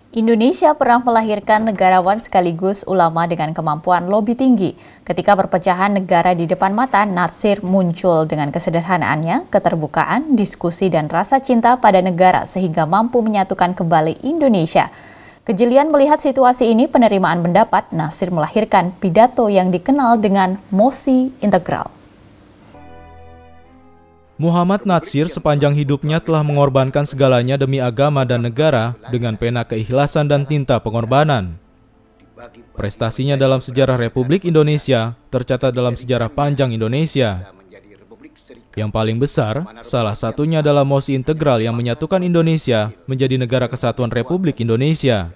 Indonesia pernah melahirkan negarawan sekaligus ulama dengan kemampuan lobi tinggi. Ketika perpecahan negara di depan mata, Natsir muncul dengan kesederhanaannya, keterbukaan, diskusi, dan rasa cinta pada negara sehingga mampu menyatukan kembali Indonesia. Kejelian melihat situasi ini, penerimaan pendapat, Natsir melahirkan pidato yang dikenal dengan mosi integral. Muhammad Natsir sepanjang hidupnya telah mengorbankan segalanya demi agama dan negara dengan pena keikhlasan dan tinta pengorbanan. Prestasinya dalam sejarah Republik Indonesia tercatat dalam sejarah panjang Indonesia. Yang paling besar, salah satunya adalah mosi integral yang menyatukan Indonesia menjadi negara kesatuan Republik Indonesia.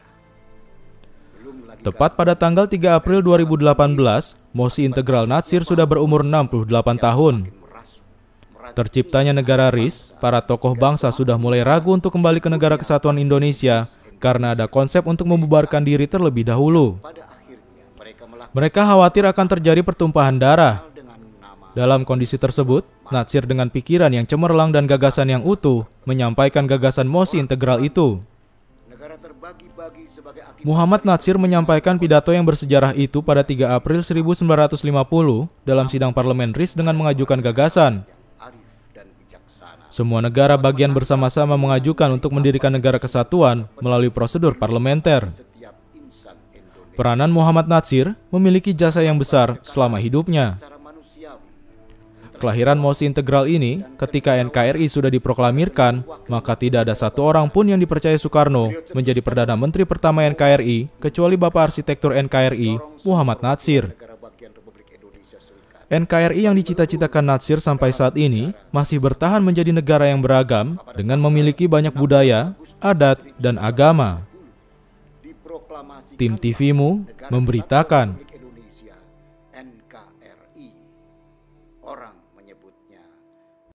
Tepat pada tanggal 3 April 2018, mosi integral Natsir sudah berumur 68 tahun. Terciptanya negara RIS, para tokoh bangsa sudah mulai ragu untuk kembali ke negara kesatuan Indonesia karena ada konsep untuk membubarkan diri terlebih dahulu. Mereka khawatir akan terjadi pertumpahan darah. Dalam kondisi tersebut, Natsir dengan pikiran yang cemerlang dan gagasan yang utuh menyampaikan gagasan mosi integral itu. Muhammad Natsir menyampaikan pidato yang bersejarah itu pada 3 April 1950 dalam sidang parlemen RIS dengan mengajukan gagasan. Semua negara bagian bersama-sama mengajukan untuk mendirikan negara kesatuan melalui prosedur parlementer. Peranan Muhammad Natsir memiliki jasa yang besar selama hidupnya. Kelahiran mosi integral ini, ketika NKRI sudah diproklamirkan, maka tidak ada satu orang pun yang dipercaya Soekarno menjadi Perdana Menteri pertama NKRI, kecuali Bapak Arsitektur NKRI, Muhammad Natsir. NKRI yang dicita-citakan Natsir sampai saat ini masih bertahan menjadi negara yang beragam dengan memiliki banyak budaya, adat, dan agama. Tim TV-mu memberitakan. NKRI, orang menyebutnya